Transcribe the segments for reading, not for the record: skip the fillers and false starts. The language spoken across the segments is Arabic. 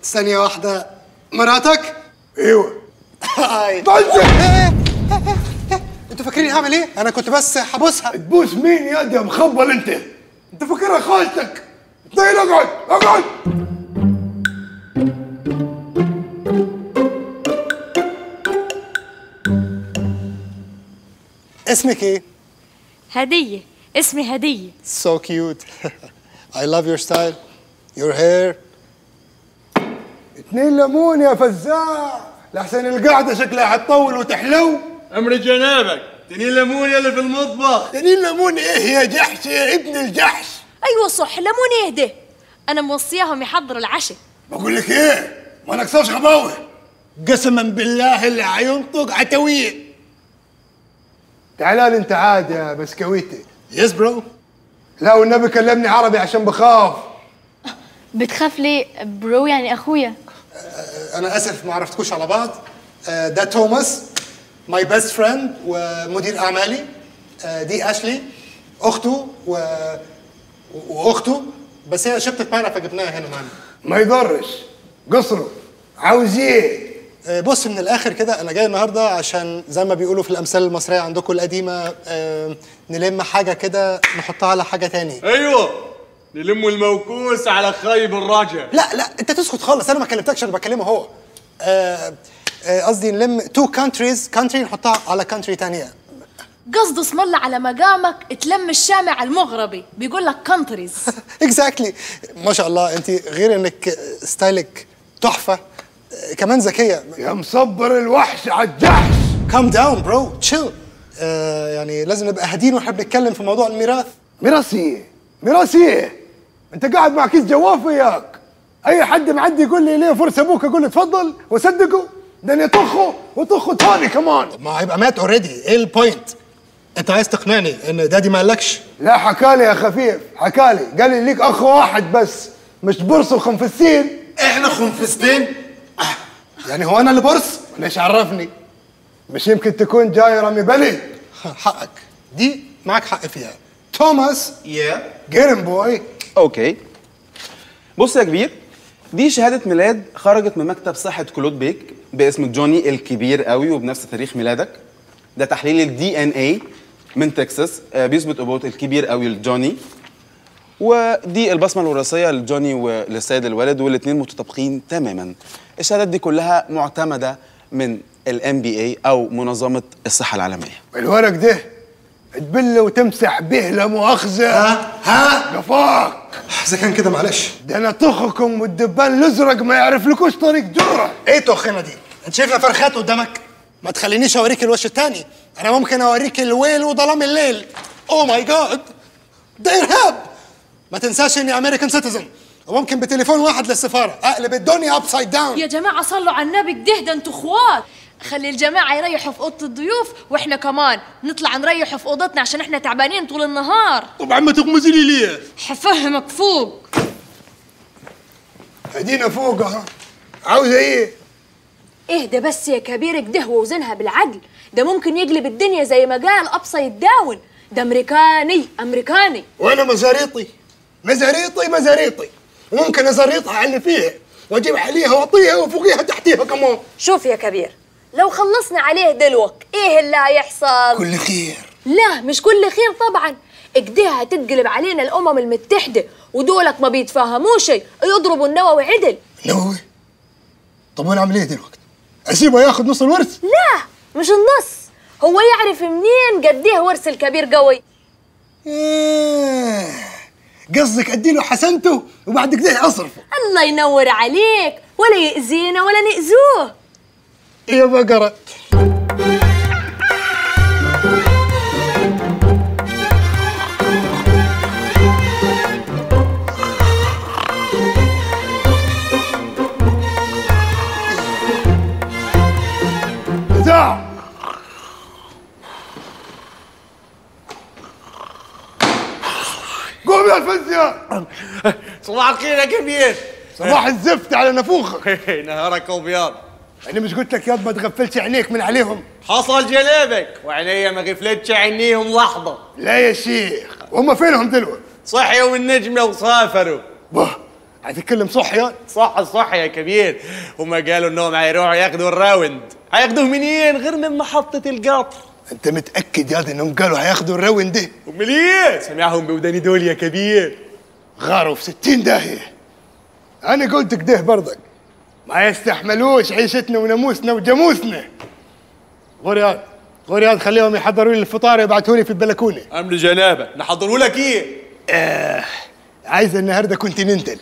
ثانية واحدة، مراتك؟ ايوه. هاي انتوا فاكرين هعمل ايه؟ انا كنت بس هبوسها. تبوس مين يا دي مخبل انت؟ انت فاكرها خالتك؟ اثنين اقعد اقعد. اسمك ايه؟ هدية. اسمي هدية. So cute. I love your style. Your hair. 2 ليمون يا فزاع، لحسن القعده شكلها حتطول وتحلو. امر جنابك، 2 ليمون يلي في المطبخ. 2 ليمون ايه يا جحش يا ابن الجحش؟ أيوة صح، ليمون يهدى. أنا موصياهم يحضروا العشاء. بقول لك ايه، ما نقصرش غباوه. قسما بالله اللي حينطق عتويه. تعال انت عاد يا بسكويتي. Yes bro. لا والنبي كلمني عربي عشان بخاف. بتخاف ليه؟ برو يعني اخويا. انا اسف ما عرفتكوش على بعض. ده توماس ماي بيست فريند ومدير اعمالي. دي اشلي اخته واخته، بس هي شبتت معنا فجبناها هنا معنا. ما يضرش، قصره. عاوز ايه؟ بص من الاخر كده، انا جاي النهارده عشان زي ما بيقولوا في الامثال المصريه عندكم القديمه، نلم حاجه كده نحطها على حاجه تاني. ايوه، نلم الموكوس على خايب الرجا. لا انت تسكت خالص، انا ما كلمتكش، انا بكلمه هو. قصدي نلم 2 countries، كانتري نحطها على كانتري تانية. قصده اسم الله على مقامك تلم الشامع المغربي، بيقول لك كونتريز. اكزاكتلي. ما شاء الله انت غير انك ستايلك تحفه، كمان ذكيه. يا مصبر الوحش على الجحش. كام داون برو، تشيل. يعني لازم نبقى هادين واحنا بنتكلم في موضوع الميراث. ميراث ايه؟ ميراث ايه؟ انت قاعد مع كيس جواف وياك. اي حد معدي يقول لي ليه فرصه ابوك، اقول له تفضل واصدقه. ده انا طخه وطخه ثاني كمان. ما هيبقى مات اوريدي، ايه البوينت؟ انت عايز تقنعني ان دادي ما قالكش؟ لا حكالي يا خفيف، حكالي، قال لي ليك اخ واحد بس، مش برص وخنفسين. احنا خنفسين؟ يعني هو انا اللي برص؟ ليش عرفني؟ مش يمكن تكون جاي رامي بلي؟ حقك، دي معك حق فيها. توماس. جيرن بوي. اوكي. بص يا كبير، دي شهادة ميلاد خرجت من مكتب صحة كلود بيك باسم جوني الكبير قوي وبنفس تاريخ ميلادك. ده تحليل الدي ان اي من تكساس بيثبت ابوة الكبير قوي لجوني. ودي البصمة الوراثية لجوني وللسيد الوالد، والاثنين متطابقين تماما. الشهادات دي كلها معتمدة من الMBA او منظمة الصحة العالمية. الورق ده تبله وتمسح به لا مؤاخذة. ها قفاك. اذا كان كده معلش. ده انا طخكم والدبان الازرق ما يعرف لكوش طريق جرة. ايه تخنا دي؟ انت شايفنا فرخات قدامك؟ ما تخلينيش اوريك الوش التاني، انا ممكن اوريك الويل وظلام الليل. اوه ماي جاد، ده ارهاب. ما تنساش اني امريكان سيتيزن، وممكن بتليفون واحد للسفاره اقلب الدنيا ابسايد داون. يا جماعة صلوا على النبي كده، ده انتوا اخوات. خلي الجماعة يريحوا في أوضة الضيوف، واحنا كمان نطلع نريحوا في أوضتنا عشان احنا تعبانين طول النهار. طبعا ما تغمزي لي ليه؟ حفهمك فوق. ادينا فوقها. عاوزة ايه؟ اهدى بس يا كبير كده ووزنها بالعدل، ده ممكن يقلب الدنيا زي ما قال أبسايد داون. ده أمريكاني. وانا مزاريطي وممكن ازريطها على اللي فيها واجيب عليها واطيها وفوقيها تحتيها كمان. شوف يا كبير، لو خلصنا عليه دلوقت ايه اللي هيحصل؟ كل خير. لا مش كل خير طبعا، اكديها هتتقلب علينا الأمم المتحدة، ودولك ما بيتفاهموش، يضربوا النووي عدل. نووي؟ طب وانا اعمل ايه دلوقتي؟ اسيبه ياخذ نص الورث؟ لا مش النص، هو يعرف منين قد ايه ورث الكبير قوي. قصدك اديله حسنته وبعد كده اصرفه. الله ينور عليك، ولا يأذينا ولا نأذوه. يا بقرة. زع. قوم يا الفزيان. صباح الخير يا كبير. صباح الزفت على نفوخك. نهارك ابيض. انا مش قلت لك ياض ما تغفلش عينيك من عليهم؟ حصل جلابك وعينيا ما غفلتش عينيهم لحظه. لا يا شيخ، وهم فينهم دلوقتي؟ صحيوا من نجمه وسافروا. باه هتتكلم صح يا صح الصح يا كبير. هما قالوا انهم هيروحوا ياخدوا الراوند. هياخدوه منين غير من محطة القطر؟ انت متأكد يا انهم قالوا هياخدوا الراوند ده؟ امال ايه؟ سامعهم بوداني دول يا كبير. غاروا في 60 داهية. انا قلت كده برضك، ما يستحملوش عيشتنا وناموسنا وجاموسنا. غرياض غرياض خليهم يحضروا لي الفطار يبعتوا لي في البلكونه. امر جنابه نحضروا لك ايه؟ عايز النهارده كونتيننتال.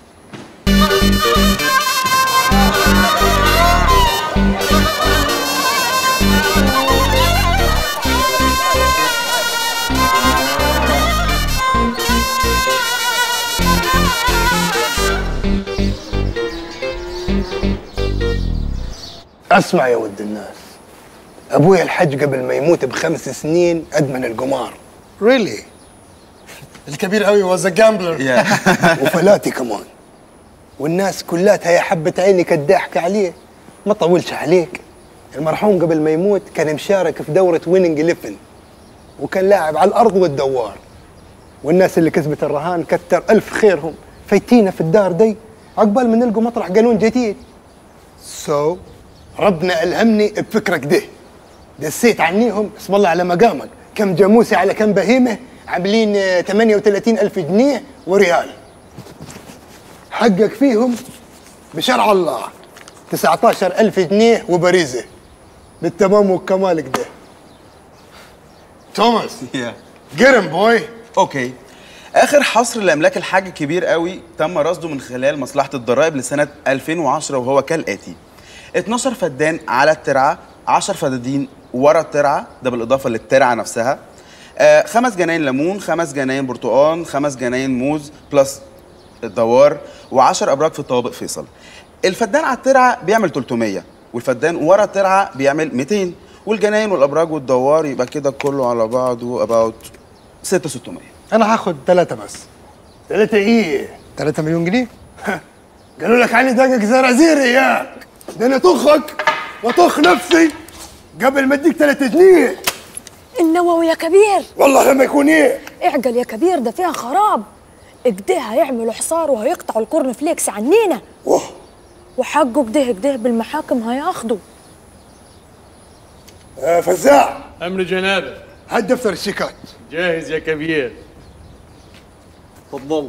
اسمع يا ود الناس، ابويا الحج قبل ما يموت ب5 سنين ادمن القمار. ريلي الكبير قوي واز جامبلر. وفلاتي كمان. والناس كلاتها يا حبة عينك الضحك عليه. ما طولش عليك، المرحوم قبل ما يموت كان مشارك في دورة ويننج 11 وكان لاعب على الأرض والدوار. والناس اللي كسبت الرهان كتر ألف خيرهم فايتينا في الدار دي عقبال ما نلقوا مطرح قانون جديد. ربنا ألهمني بفكرة كده، دسيت عنيهم اسم الله على مقامك كم جاموسة على كم بهيمة عاملين 38,000 جنيه وريال. حقك فيهم بشرع الله 19,000 جنيه وبريزة بالتمام والكمال كده. توماس جيرم بوي. اوكي، اخر حصر لاملاك الحاج كبير قوي تم رصده من خلال مصلحه الضرائب لسنه 2010 وهو كالاتي: 12 فدان على الترعه، 10 فدادين ورا الترعه ده بالاضافه للترعه نفسها، 5 جناين ليمون، 5 جناين برتقال، 5 جناين موز بلس الدوار، و10 ابراج في طوابق فيصل. الفدان على الترعه بيعمل 300 والفدان ورا الترعه بيعمل 200، والجناين والابراج والدوار يبقى كده كله على بعضه اباوت 6,600. انا هاخد 3 بس. 3 ايه؟ 3 مليون جنيه؟ قالوا لك عني دقك زرازير اياك، ده انا طخك وطخ نفسي قبل ما اديك 3 جنيه. النووي يا كبير، والله لما يكون ايه؟ اعقل يا كبير، ده فيها خراب. اكده هيعملوا حصار وهيقطعوا الكورن فليكس عنينا. وحقه كده بالمحاكم هياخدوا. فزاع. امر جنابه. هات دفتر الشيكات. جاهز يا كبير. تفضل.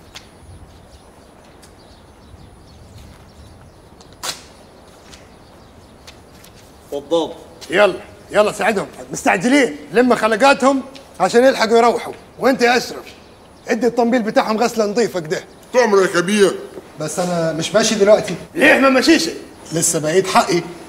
تفضل. يلا ساعدهم مستعجلين، لما خلقاتهم عشان يلحقوا يروحوا. وانت يا اشرف ادي الطنبيل بتاعهم غسله نظيفه كده. تؤمر يا كبير. بس انا مش ماشي دلوقتي. ليه ما ماشيش؟ لسه بقيت حقي.